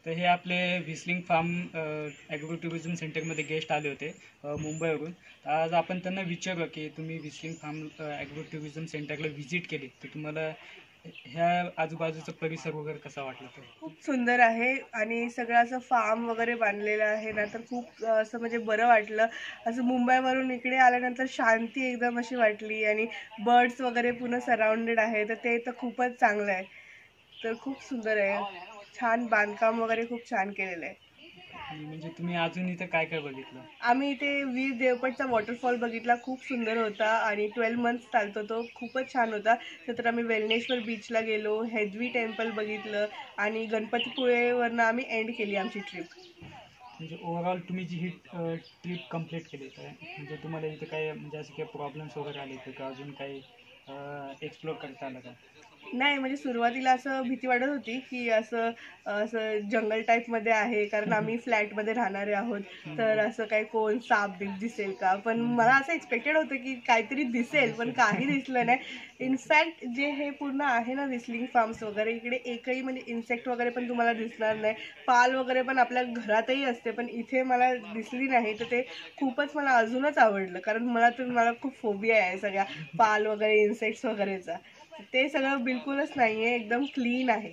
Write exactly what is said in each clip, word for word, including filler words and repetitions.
तर हे आपले व्हिस्लिंग फार्म ॲग्रो टुरिझम सेंटरमध्ये गेस्ट आले होते अ, मुंबईवरून. तर आज आपण त्यांना विचारू की तुम्ही व्हिस्लिंग फार्म ॲग्रो टुरिझम सेंटरला व्हिजिट केली तर तुम्हाला ह्या आजूबाजूचा परिसर वगैरे कसा वाटला? तो खूप सुंदर आहे आणि सगळं असं फार्म वगैरे बांधलेलं आहे ना, तर खूप अ, असं म्हणजे बरं वाटलं. असं मुंबईवरून इकडे आल्यानंतर शांती एकदम अशी वाटली आणि बर्ड्स वगैरे पूर्ण सराउंडेड आहे, तर ते तर खूपच चांगलं आहे. तर खूप सुंदर आहे. छान बांधकाम वगैरे खूप छान केलेलं आहे. आणि म्हणजे तुम्ही अजून इथं काय काय बघितलं? आम्ही इथे वीर देवपटचा वॉटरफॉल बघितला, खूप सुंदर होता आणि ट्वेल्व मंथ्स चालतो तो, खूपच छान होता. नंतर आम्ही वेलनेश्वर बीचला गेलो, हेदवी टेम्पल बघितलं आणि गणपतीपुळेवरनं आम्ही एंड केली आमची ट्रिप. म्हणजे ओव्हरऑल तुम्ही जी ही ट्रिप कंप्लीट केली तर म्हणजे तुम्हाला इथे काय म्हणजे असे काही प्रॉब्लेम्स वगैरे आले होते का अजून काही एक्सप्लोर करता आलं का? नाही, म्हणजे सुरुवातीला असं भीती वाटत होती, की असं असं जंगल टाईपमध्ये आहे, कारण आम्ही फ्लॅटमध्ये राहणारे आहोत. तर असं काही कोण साप-बीप दिसेल का? पण मला असं एक्सपेक्टेड होतं, की काहीतरी दिसेल, पण काही दिसलं नाही. इनफॅक्ट जे हे पूर्ण आहे ना व्हिस्लिंग फार्म्स वगैरे, इकडे एकही म्हणजे इन्सेक्ट वगैरे पण तुम्हाला दिसणार नाही. पाल वगैरे पण आपल्या घरातही असते, पण इथे मला दिसली नाही. तर ते खूपच मला अजूनच आवडलं, कारण मला तर मला खूप फोबिया आहे सगळ्या पाल वगैरे, इन्सेक्ट्स वगैरेचा. ते सगळं बिलकुलच नाहीये, एकदम क्लीन आहे.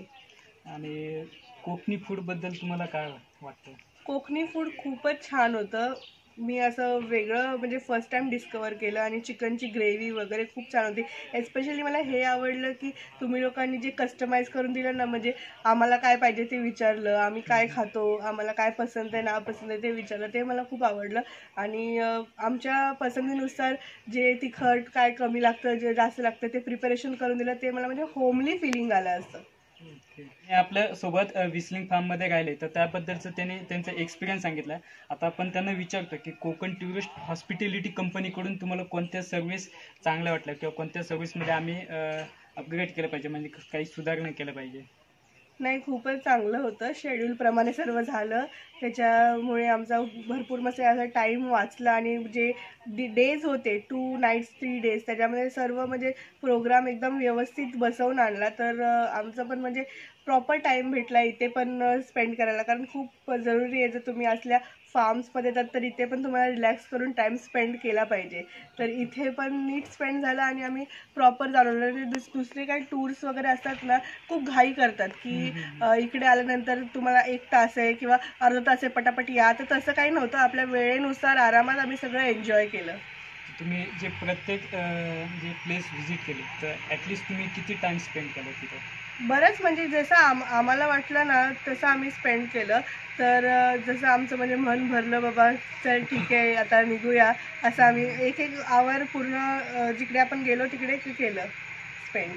आणि कोकणी फूडबद्दल तुम्हाला काय वाटतं? कोकणी फूड खूपच छान होतं. मी असं वेगळं म्हणजे फर्स्ट टाईम डिस्कवर केलं आणि चिकनची ग्रेव्ही वगैरे खूप छान होती. एस्पेशली मला हे आवडलं, की तुम्ही लोकांनी जे कस्टमाइज करून दिलं ना, म्हणजे आम्हाला काय पाहिजे ते विचारलं, आम्ही काय खातो, आम्हाला काय पसंत आहे, नापसंत आहे ते विचारलं. ते मला खूप आवडलं आणि अ, आमच्या पसंतीनुसार जे तिखट काय कमी लागतं, जे जास्त लागतं ते प्रिपरेशन करून दिलं. ते मला म्हणजे होमली फीलिंग आलं असं. ओके. हे आपल्या सोबत व्हिस्लिंग फार्म मध्ये राहिले तर त्याबद्दलचं त्यांनी त्यांचा एक्सपिरियन्स सांगितला. आता आपण त्यांना विचारतो की कोकण टुरिस्ट हॉस्पिटॅलिटी कंपनीकडून तुम्हाला कोणत्या सर्व्हिस चांगल्या वाटल्या किंवा कोणत्या सर्व्हिसमध्ये आम्ही अपग्रेड केलं पाहिजे म्हणजे काही सुधारणा केलं पाहिजे? नाही, खूपच चांगलं होतं. शेड्यूलप्रमाणे सर्व झालं. त्याच्यामुळे आमचा भरपूर मस्त असा टाईम वाचला आणि जे डे डेज होते टू नाईट्स थ्री डेज त्याच्यामध्ये सर्व म्हणजे प्रोग्राम एकदम व्यवस्थित बसवून आणला. तर अ, आमचं पण म्हणजे प्रॉपर टाईम भेटला इथे पण स्पेंड करायला. कारण खूप जरुरी आहे, जर तुम्ही असल्या फार्म्समध्ये येतात तर इथे पण तुम्हाला रिलॅक्स करून टाईम स्पेंड केला पाहिजे. तर इथे पण नीट स्पेंड झाला आणि आम्ही प्रॉपर जाणवलं. आणि दुस दुसरे काही टूर्स वगैरे असतात ना, खूप घाई करतात, की अ, इकडे आल्यानंतर तुम्हाला एक तास आहे किंवा अर्धा तास आहे, पटापट या. तर तसं काही नव्हतं. आपल्या वेळेनुसार आरामात आम्ही सगळं एन्जॉय केलं. तुम्ही जे प्रत्येक अं, जे प्लेस व्हिजिट केली तर ॲटलिस्ट तुम्ही किती टाइम स्पेंड केला तिथं? बरंच म्हणजे जसं आम आम्हाला वाटलं ना, तसं आम्ही स्पेंड केलं. तर अ, जसं आमचं म्हणजे मन भरलं, बाबा चल ठीक आहे, आता निघूया. असं आम्ही एक एक आवर पूर्ण अ, जिकडे आपण गेलो तिकडे केलं स्पेंड.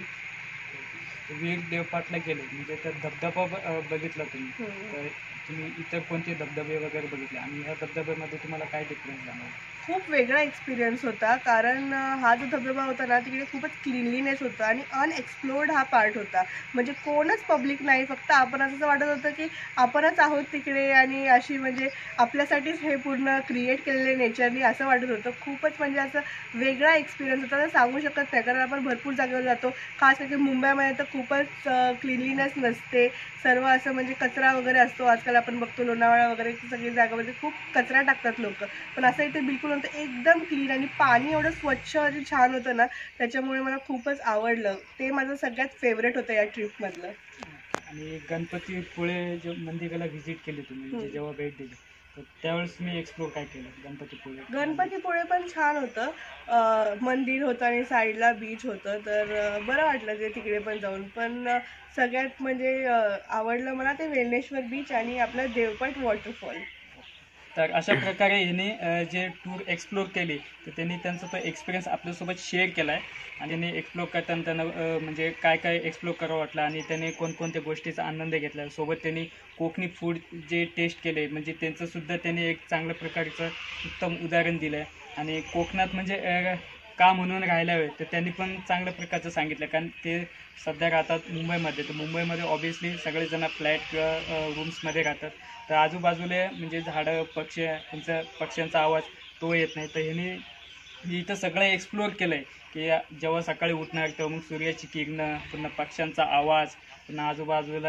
वीर देवपाटला गेले म्हणजे तर धबधबा ब- अं, बघितला तुम्ही. हं. तर तुम्ही इतर कोणते धबधबे वगैरे बघितले आणि ह्या धबधब्यामध्ये तुम्हाला काय डिफरन्स जाणवला? खूप वेगळा एक्सपिरियन्स होता, कारण अ, हा जो धबधबा होता ना, तिकडे खूपच क्लीनलीनेस होतं आणि अनएक्सप्लोर्ड हा पार्ट होता. म्हणजे कोणच पब्लिक नाही, फक्त आपणच. असं वाटत होतं, की आपणच आहोत तिकडे आणि अशी म्हणजे आपल्यासाठीच हे पूर्ण क्रिएट केलेले नेचरनी असं वाटत होतं. खूपच म्हणजे असं वेगळा एक्सपिरियन्स होता, तर सांगू शकत नाही. कारण आपण भरपूर जागेवर जातो, खास करून मुंबईमध्ये तर खूपच क्लीनलीनेस नसते. सर्व असं म्हणजे कचरा वगैरे असतो. आजकाल आपण बघतो लोणावळा वगैरे सगळी जागामध्ये खूप कचरा टाकतात लोकं. पण असं इथे बिलकुल नव्हतं. एकदम क्लीन आणि पाणी एवढं स्वच्छ आणि छान होतं ना, त्याच्यामुळे मला खूपच आवडलं. ते माझं सगळ्यात फेव्हरेट होतं या ट्रिपमधलं. आणि गणपतीपुळे जे मंदिराला व्हिजिट केली तुम्ही म्हणजे जेव्हा भेट दिली तर त्यावेळेस तुम्ही एक्सप्लोर काय केलं गणपतीपुळे मंदिर? गणपतीपुळे पण छान होतं. अ, मंदिर होतं आणि साईडला बीच होतं. तर अ, बरं वाटलं ते तिकडे पण जाऊन. पण अ, सगळ्यात म्हणजे अ, आवडलं मला ते वेल्लेश्वर बीच आणि आपलं देवपट वॉटरफॉल. तर अशा प्रकारे हिने अ, जे टूर एक्सप्लोर केली तर त्यांनी त्यांचा तो एक्सपिरियन्स आपल्यासोबत शेअर केला आहे आणि त्यांनी एक्सप्लोर करताना त्यांना अ, म्हणजे काय काय एक्सप्लोर करावं वाटलं आणि त्यांनी कोणकोणत्या गोष्टीचा आनंद घेतला. सोबत त्यांनी कोकणी फूड जे टेस्ट केले म्हणजे त्यांचंसुद्धा त्यांनी एक चांगल्या प्रकारचं उत्तम उदाहरण दिलं आहे आणि कोकणात म्हणजे अ, का म्हणून राहायला हवे तर त्यांनी पण चांगल्या प्रकारचं सांगितलं कारण ते सध्या राहतात मुंबईमध्ये. तर मुंबईमध्ये ऑब्व्हियसली सगळेजण फ्लॅट किंवा रूम्समध्ये राहतात. तर आजूबाजूला म्हणजे झाडं पक्षी त्यांचा पक्ष्यांचा आवाज तो येत नाही. तर ह्याने मी इथं सगळं एक्सप्लोअर केलं आहे की जेव्हा सकाळी उठणार तेव्हा मग सूर्याची किरणं पुन्हा पक्ष्यांचा आवाज पुन्हा आजूबाजूला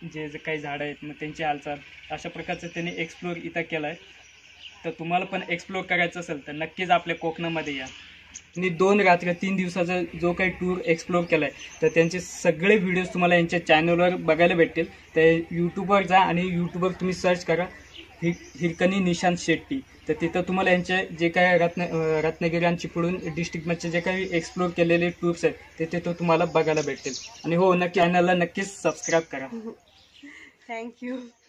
जे जे काही झाडं आहेत मग त्यांची हालचाल अशा प्रकारचं त्यांनी एक्सप्लोर इथं केलं आहे. तर तुम्हाला पण एक्सप्लोर करायचं असेल तर नक्कीच आपल्या कोकणामध्ये या. आणि दोन रात्र तीन दिवसाचा जो काही टूर एक्सप्लोर केला आहे तर त्यांचे सगळे व्हिडिओज तुम्हाला यांच्या चॅनलवर बघायला भेटतील. तर यूट्यूबवर जा आणि यूट्यूबवर तुम्ही सर्च करा हि हिरकणी निशांत शेट्टी. तर तिथं तुम्हाला यांचे जे काही रत्न रत्नागिरी आणि चिपळूण डिस्ट्रिक्टमध्ये जे काही एक्सप्लोर केलेले टूर्स आहेत ते तिथं तुम्हाला बघायला भेटतील. आणि हो, नक्की चॅनलला नक्कीच सबस्क्राईब करा. थँक्यू.